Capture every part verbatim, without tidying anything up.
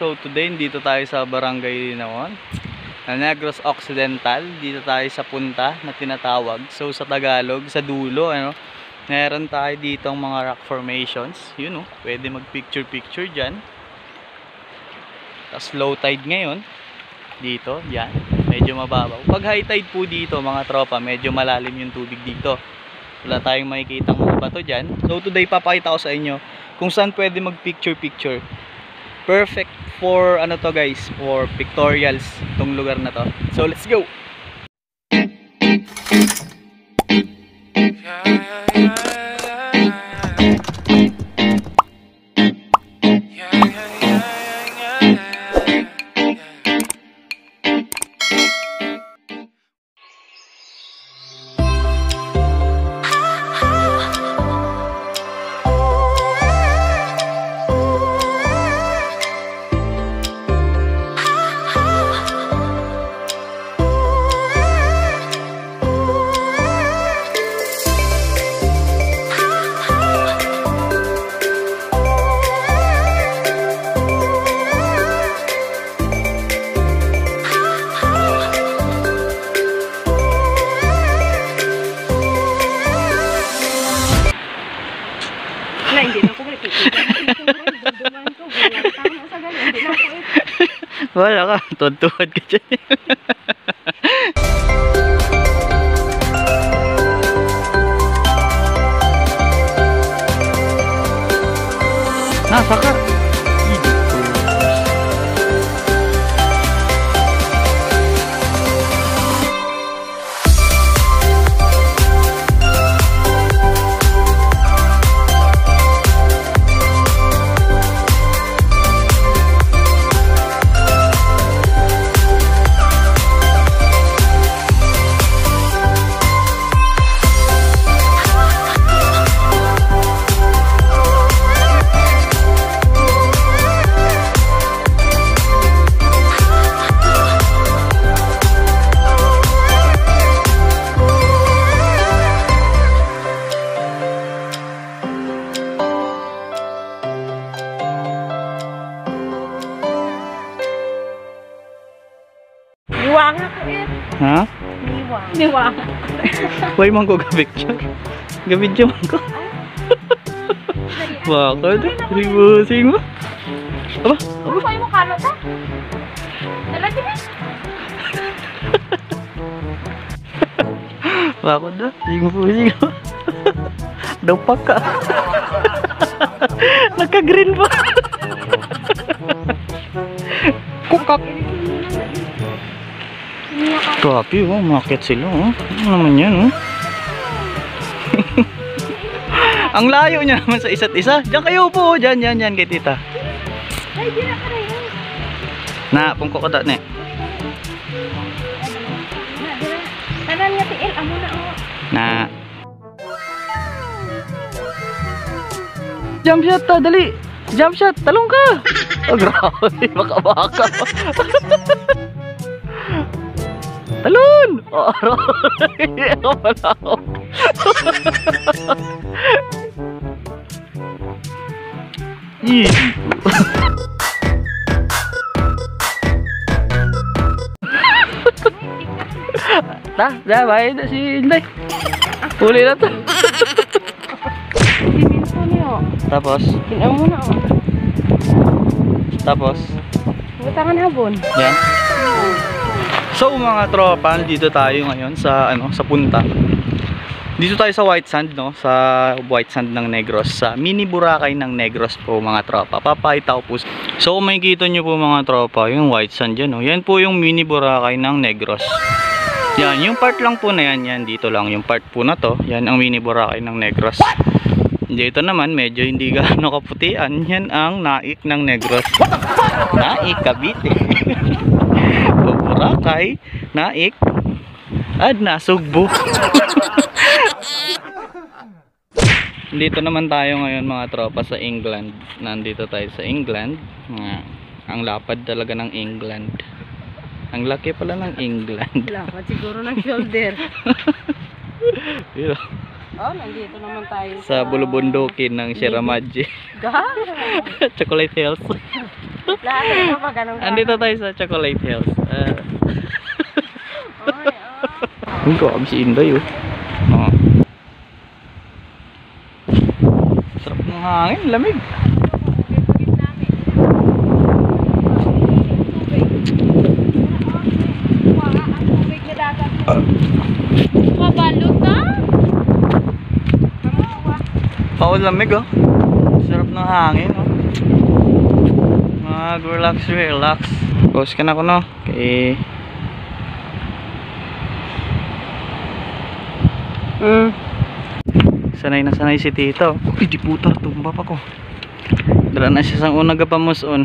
So today, dito tayo sa Barangay Linawan, Negros Occidental. Dito tayo sa punta na tinatawag. So sa Tagalog, sa dulo, ano, meron tayo dito ang mga rock formations. Yun, oh, pwede mag picture picture dyan. Tapos low tide ngayon dito, yan, medyo mababaw. Pag high tide po dito mga tropa, medyo malalim yung tubig dito. Wala tayong makikita mga bato dyan. So today papakita ko sa inyo kung saan pwede mag picture picture. Perfect for ano to guys, for pictorials itong lugar na to. So let's go. Wala ka, tuwan-tuwan ka dyan. Nasa ka. Niwang ako eh. Ha? Niwang. Niwang. Why man ko ga-picture? Ga-video man ko. Bakit? Ribusing mo? Aba? Ano kayo mo kano ta? Dalagi na. Bakit na? Ribusing mo? Dapak ka. Naka-green pa. Kukak. Grabe, oh, market sila, oh. Ano naman yan, oh. Ang layo niya naman sa isa't isa. Diyan kayo po, diyan, diyan, diyan kay tita. Ay, di na ka rin. Na, pungko ko da, ne. Tanan nga tiil, amo na, oh. Na. Jump shot, ta, dali. Jump shot, talong ka. Oh, grabe, baka-baka. Talon! Oh, ako pala ako. Ta, sabay na si Inday. Huli na to. Siminto niyo. Tapos? Kinang mo na, oh. Tapos? Butangan habon. Yan. So mga tropa, dito tayo ngayon sa ano, sa punta. Dito tayo sa White Sand, no, sa White Sand ng Negros, sa mini Boracay ng Negros po mga tropa. Papakita ko po. So kung makikita nyo po mga tropa, yung White Sand dyan, no, yan po yung mini Boracay ng Negros. Yan, yung part lang po na yan, yan dito lang, yung part po na to, yan ang mini Boracay ng Negros. Dito naman medyo hindi gaano kaputian, yan ang Naik ng Negros. Naik, Cavite. Boracay, Naik, at Nasugbu. Dito naman tayo ngayon mga tropa sa England. Nandito tayo sa England. Ang lapad talaga ng England. Ang laki pala ng England. Lapad siguro ng shoulder. Pero, oh, nandito naman tayo sa bulubundukin ng Sierra Madre. God! Chocolate Hills. Lahat na pa ganun. Andito tayo sa Chocolate Hills. Uh, Ay, ah. Ang grabe si Inday oh. Oh. Sarap ng hangin, lamig. Mabalot na. Paul lamig oh. Sarap ng hangin oh. Mag relax, relax. Pause ka na ko no. Okay. Hmm. Sanay na sanay si Tito. Uy, di putar, tumba pa ko. Dala na siya sang unang gapamuson.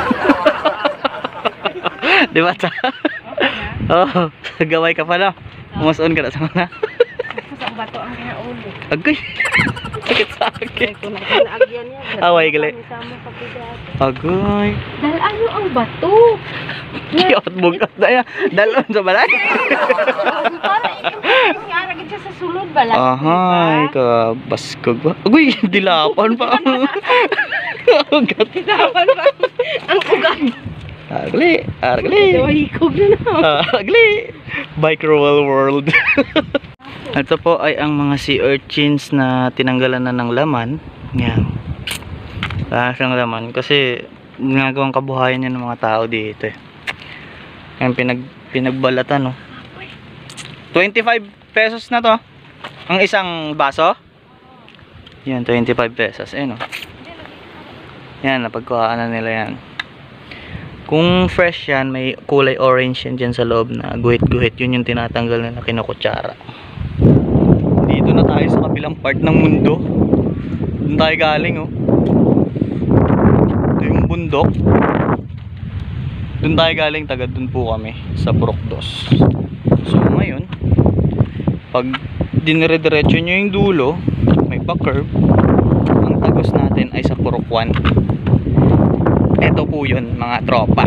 Di ba ta? Oh, gaway ka pala. Muson ka na sa mga. Sa bato ang kinaulo. Agay. Sakit sa akin. Kung nakinagyan yan. Away gali. Sama sa pidati. Agay. Dahil ano ang bato? Kiyot bugat na yan. Dalon sa balay. Para yung aragin siya sa sulod bala. Ahay, ka baskog ba? Agoy, dilapan pa. Ugat. Dilapan pa. Ang ugat. Agli, agli. Hikog na na. Agli. Bike roll world. Ito po ay ang mga sea urchins na tinanggalan na ng laman. Yan. Lahat ng laman. Kasi ginagawang kabuhayan yan ng mga tao dito eh. Yan, pinag, pinagbalatan no. twenty-five pesos na to. Ang isang baso. Yan, twenty-five pesos. Ayun o. Yan, napagkuhaan na nila yan. Kung fresh yan, may kulay orange yan dyan sa loob na guhit-guhit. Yun yung tinatanggal na kinukutsara. Dito na tayo sa kabilang part ng mundo. Doon tayo galing oh. Ito yung bundok. Doon tayo galing, taga doon po kami sa Purokdos. So ngayon, pag dinire-diretso nyo yung dulo, may pa-curve. Ang tagos natin ay sa Purokwan. Ito po yun mga tropa.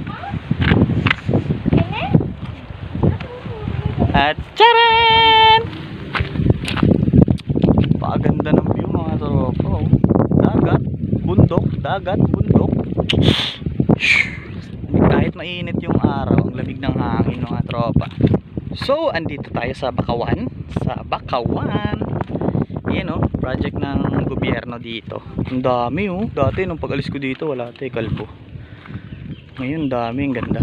At charan! Paganda ng view mga tropa oh. Dagat, bundok, dagat, bundok. Kahit mainit yung araw, ang lamig ng hangin mga tropa. So, andito tayo sa Bakawan. Sa Bakawan. Yan oh, project ng gobyerno dito. Ang dami oh. Dati nung pag-alis ko dito, wala tayo kalbo. Ngayon, dami, ang ganda.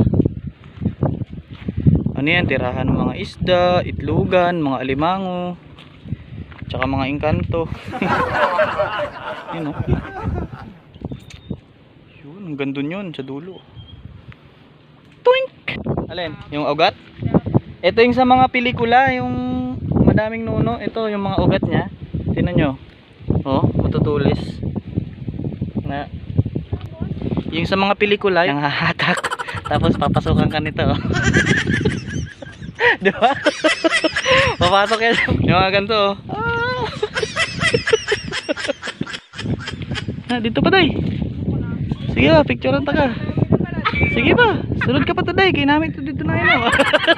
Ano yan, tirahan ng mga isda, itlugan, mga alimango, tsaka mga engkanto. Yan oh. Yun, ang ganda yun sa dulo. Twink! Alin? Yung ugat? Ito yung sa mga pelikula, yung madaming nuno. Ito yung mga ugat niya. Tingnan nyo. Oh, matutulis. Na. Yung sa mga pelikula, yung hahatak. Tapos papasukan ka nito. Di ba? Papasok yan. Yung mga ganito. Ah. Ah, dito pa day. Sige ba, picturean ta ka. Sige ba, sunod ka pa taday. Kaya namin ito dito na yun.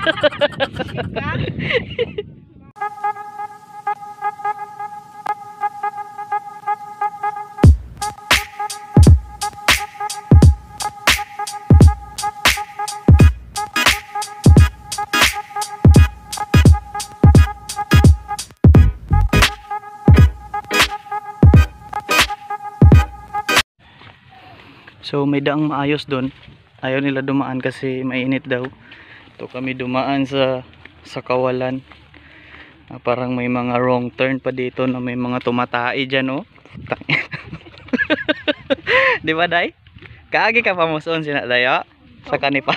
So may daang maayos doon. Ayaw nila dumaan kasi mainit daw. Ito kami dumaan sa sa kawalan. Ah, parang may mga wrong turn pa dito na may mga tumatai dyan oh. Di ba day? Kaagi ka pa mo soon sinadaya sa kanipa.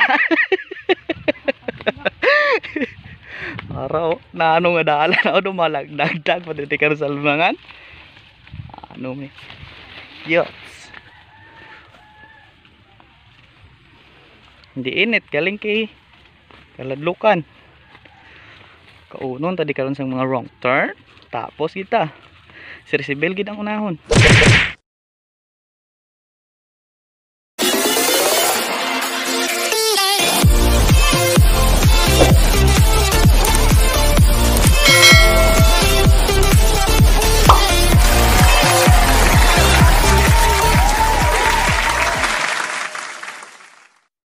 Araw na ano nga dala na o dumalagdagdag pa dito ka sa lumangan. Ano may Yes. Hindi init, galing kay kaladlukan. Kaunon tadi karon sang mga wrong turn. Tapos kita. Si Risibel gid ang unahon.